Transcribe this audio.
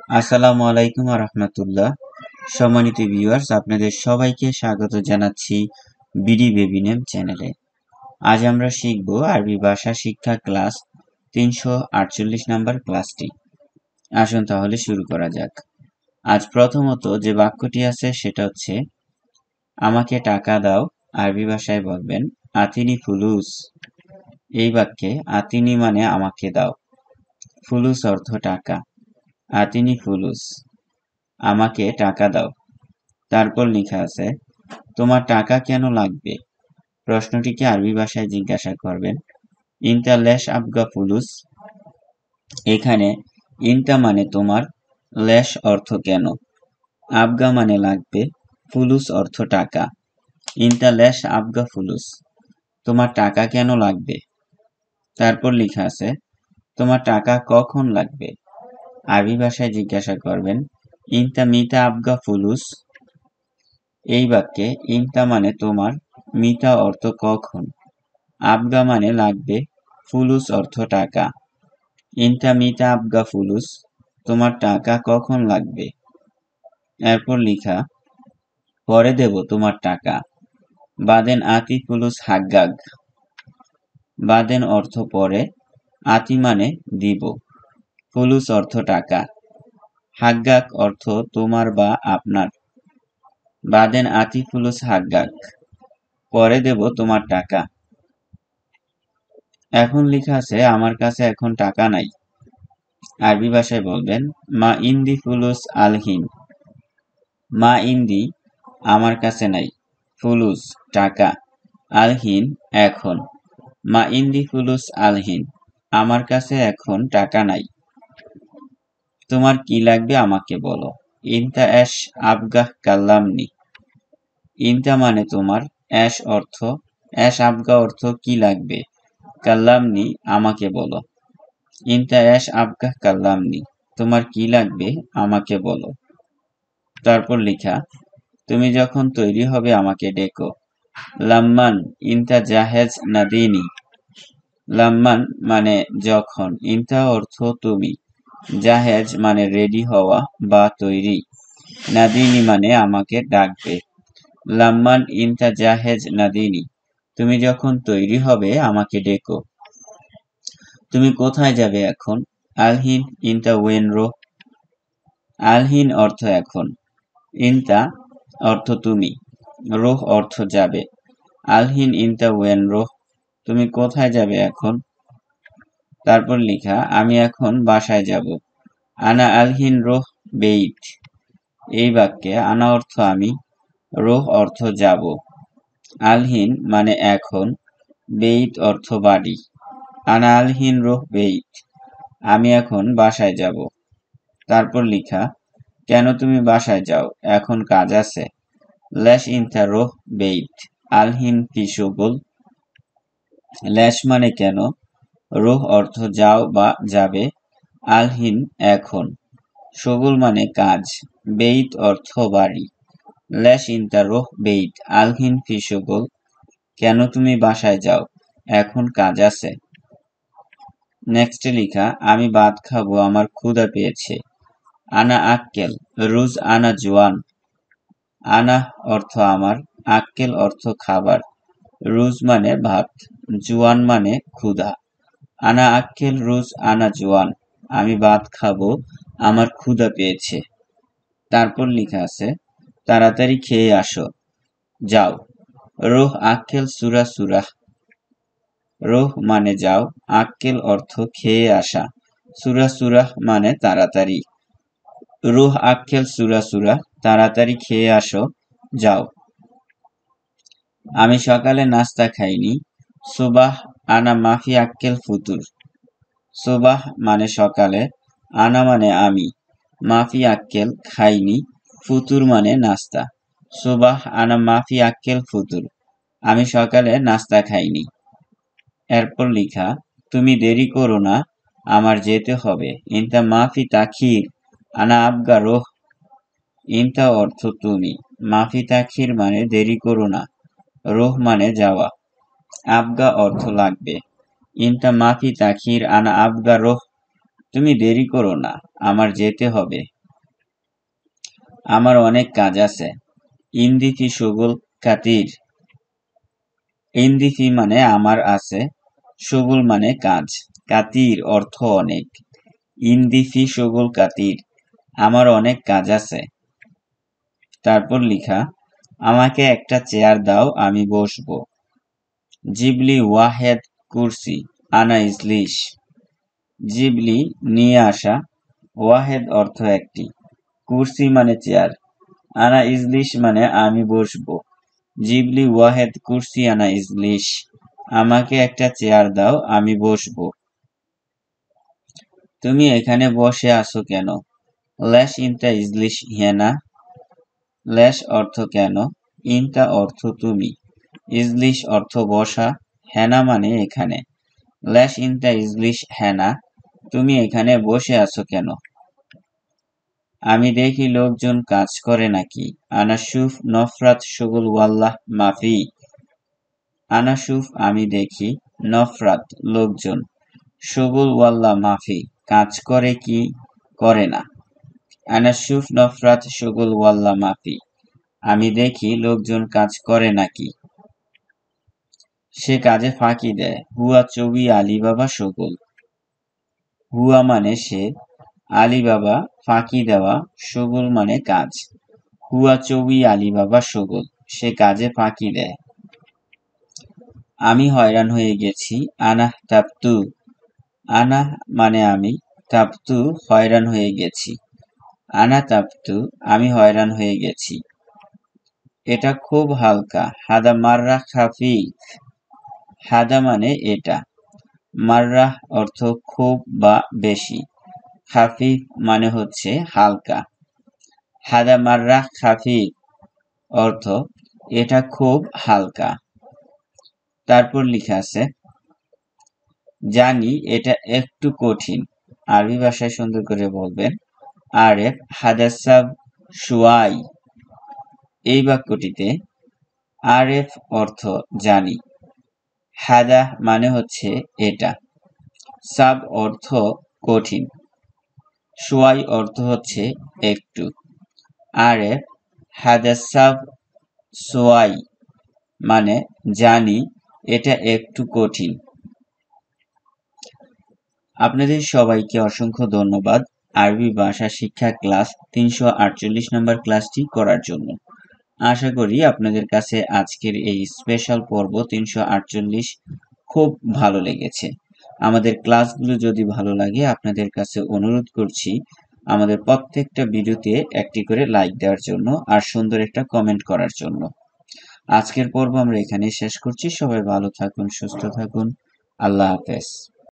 আসসালামু আলাইকুম রহমতুল্লাহ। সম্মানিত ভিউয়ার্স, আপনাদের সবাইকে স্বাগত জানাচ্ছি বিডি বেবি নেম চ্যানেলে। আজ আমরা শিখব আরবি ভাষা শিক্ষা ক্লাস 348 নাম্বার ক্লাসটি। আসুন তাহলে শুরু করা যাক। আজ প্রথমত যে বাক্যটি আছে সেটা হচ্ছে আমাকে টাকা দাও। আরবি ভাষায় বলবেন আতিনি ফুলুস। এই বাক্যে আতিনি মানে আমাকে দাও, ফুলুস অর্থ টাকা। আতিনি ফুলুস, আমাকে টাকা দাও। তারপর লেখা আছে তোমার টাকা কেন লাগবে। প্রশ্নটিকে আরবি ভাষায় জিজ্ঞাসা করবেন ইনতা লেশ আবগা ফুলুস। এখানে ইনতা মানে তোমার, লেশ অর্থ কেন, আবগা মানে লাগবে, ফুলুস অর্থ টাকা। ইনতা লেশ আবগা ফুলুস, তোমার টাকা কেন লাগবে। তারপর লেখা আছে তোমার টাকা কখন লাগবে। আরবি ভাষায় জিজ্ঞাসা করবেন ইনতা মিতা আবগা ফুলুস। এই বাক্যে ইনতা মানে তোমার, মিতা অর্থ কখন, আবগা মানে লাগবে, ফুলুস অর্থ টাকা। ইনতা মিতা আবগা ফুলুস, তোমার টাকা কখন লাগবে। এরপর লিখা পরে দেব তোমার টাকা। বাদেন আতি ফুলুস হাগ্গাগ। বাদেন অর্থ পরে, আতি মানে দিব, ফুলুস অর্থ টাকা, হাগ্গাগ অর্থ তোমার বা আপনার। বাদেন আতি ফুলুস হাগ্গাগ, পরে দেব তোমার টাকা। এখন লেখা আছে আমার কাছে এখন টাকা নাই। আরবি ভাষায় বলবেন মা ইন্দি ফুলুস আলহিন। মা ইন্দি আমার কাছে নাই, ফুলুস টাকা, আলহিন এখন। মা ইন্দি ফুলুস আলহিন, আমার কাছে এখন টাকা নাই। তোমার কি লাগবে আমাকে বলো। ইনতা এশ আবগাহ কাল্লামনি। ইনতা মানে তোমার, এশ অর্থ, এশ আবগা অর্থ কি লাগবে, কাল্লামনি আমাকে বলো। ইনতা এশ আবগাহ কাল্লামনি, তোমার কি লাগবে আমাকে বলো। তারপর লেখা তুমি যখন তৈরি হবে আমাকে ডেকো। লাম্মান ইনতা জাহেজ নাদিনি। লাম্মান মানে যখন, ইনতা অর্থ তুমি, জাহেজ মানে রেডি হওয়া বা তৈরি, নাদিনি মানে আমাকে ডাকবে। লাম্মান ইনতা জাহেজ নাদিনি, তুমি যখন তৈরি হবে আমাকে ডেকো। তুমি কোথায় যাবে এখন। আলহিন ইনতা ওয়েন রো। আলহিন অর্থ এখন, ইনতা অর্থ তুমি, রোহ অর্থ যাবে। আলহিন ইনতা ওয়েন রোহ, তুমি কোথায় যাবে এখন। তারপর লেখা আমি এখন বাসায় যাব। আনা আলহিন রোহ বেইত। এই বাক্যে আনা অর্থ আমি, রোহ অর্থ যাব, আলহিন মানে এখন, বেইত অর্থ বাড়ি। আনা আলহিন রোহ বেইত, আমি এখন বাসায় যাব। তারপর লেখা কেন তুমি বাসায় যাও, এখন কাজ আছে। লেশ ইনতা রোহ বেইত আলহিন ফি শুগুল। লেশ মানে কেন, রোহ অর্থ যাও বা যাবে, আলহিন এখন, শুগুল মানে কাজ, বেইত অর্থ বাড়ি। লেশ ইনতা রোহ বেইত আলহিন ফি শুগুল, কেন তুমি বাসায় যাও, এখন কাজ আছে। নেক্সটে লেখা আমি ভাত খাবো, আমার ক্ষুধা পেয়েছে। আনা আক্কেল রুজ আনা জোয়ান। আনা অর্থ আমার, আক্কেল অর্থ খাবার, রুজ মানে ভাত, জুয়ান মানে ক্ষুধা। আনা আক্কেল রুজ আনা জোয়ান, আমি ভাত খাবো, আমার ক্ষুধা পেয়েছে। তারপর লেখা আছে তাড়াতাড়ি খেয়ে আসো, যাও। রোহ আক্কেল সুরা সুরাহ। রোহ মানে যাও, আক্কেল অর্থ খেয়ে আসা, সুরা সুরাহ মানে তাড়াতাড়ি। রোহ আক্কেল সুরা সুরাহ, তাড়াতাড়ি খেয়ে আসো, যাও। আমি সকালে নাস্তা খাইনি। সুবাহ আনা মাফি আক্কেল ফুতুর। সুবাহ মানে সকালে, আনা মানে আমি, মাফি আক্কেল খাইনি, ফুতুর মানে নাস্তা। সুবাহ আনা মাফি আক্কেল ফুতুর, আমি সকালে নাস্তা খাইনি। এরপর লেখা তুমি দেরি করো না, আমার যেতে হবে। ইনতা মাফি তাখির আনা আবগা রোহ। ইনতা অর্থ তুমি, মাফি তাখির মানে দেরি করো না, রোহ মানে যাওয়া, আবগা অর্থ লাগবে। ইনতা মাফি তাখির আনা আবগা রোহ, তুমি দেরি করো না, আমার যেতে হবে। আমার অনেক কাজ আছে। ইন্দি ফি শুগুল কাতির। ইন্দি ফি মানে আমার আছে, শুগুল মানে কাজ, কাতির অর্থ অনেক। ইন্দি ফি শুগুল কাতির, আমার অনেক কাজ আছে। তারপর লিখা, আমাকে একটা চেয়ার দাও, আমি বসবো। জিবলি ওয়াহেদ কুরসি আনা ইজলিশ। জিবলি নিয়ে আসা, ওয়াহেদ অর্থ একটি, কুরসি মানে চেয়ার, আনা ইজলিশ মানে আমি বসবো। জিবলি ওয়াহেদ কুরসি আনা ইজলিশ, আমাকে একটা চেয়ার দাও, আমি বসবো। তুমি এখানে বসে আছো কেন? লেশ ইনতা ইজলিশ হেনা। লেশ অর্থ কেন, ইনতা অর্থ তুমি, ইজলিশ অর্থ বসা, হেনা মানে এখানে। লেশ ইনতা ইজলিশ হেনা, তুমি এখানে বসে আছো কেন? আমি দেখি লোকজন কাজ করে নাকি। আনাসুফ নফরাত শুগুল ওয়াল্লাহ মাফি। আনাসুফ আমি দেখি, নফরাত লোকজন, শুগুল ওয়াল্লাহ মাফি কাজ করে কি করে না। আনাসুফ নফরাত শুগুল ওয়াল্লাহ মাফি, আমি দেখি লোকজন কাজ করে নাকি। সে কাজে ফাঁকি দেয়। হুয়া চবি আলী বাবা শুগুল। হুয়া মানে সে, আলী বাবা ফাঁকি দেওয়া, শুগুল মানে কাজ। হুয়া চবি আলী বাবা শুগুল, সে কাজে ফাঁকি দেয়। আমি হয়রান হয়ে গেছি। আনাহ তাবতু। আনাহ মানে আমি, তাবতু হয়রান হয়ে গেছি। আনা তাবতু, আমি হয়রান হয়ে গেছি। এটা খুব হালকা। হাদা মাররা খাফিফ। হাদা মানে এটা, মাররাহ অর্থ খুব বা বেশি, খাফিফ মানে হচ্ছে হালকা। হাদা মাররাহ খাফিফ অর্থ এটা খুব হালকা। তারপর লেখা আছে, জানি এটা একটু কঠিন। আরবি ভাষায় সুন্দর করে বলবেন, আরেফ হাদাসাব শুয়াই। এই বাক্যটিতে আরেফ অর্থ জানি, হাদা মানে হচ্ছে এটা, সাব অর্থ কঠিন, শুয়াই অর্থ হচ্ছে একটু। আরেফ হাদাসাব শুয়াই মানে জানি এটা একটু কঠিন। আপনাদের সবাইকে অসংখ্য ধন্যবাদ আরবি ভাষা শিক্ষা ক্লাস 348 নম্বর ক্লাসটি করার জন্য। আশা করি আপনাদের কাছে আজকের এই স্পেশাল পর্ব 348 খুব ভালো লেগেছে। আমাদের ক্লাসগুলো যদি ভালো লাগে, আপনাদের কাছে অনুরোধ করছি আমাদের প্রত্যেকটা ভিডিওতে একটি করে লাইক দেওয়ার জন্য আর সুন্দর একটা কমেন্ট করার জন্য। আজকের পর্ব আমরা এখানেই শেষ করছি। সবাই ভালো থাকুন, সুস্থ থাকুন। আল্লাহ হাফেজ।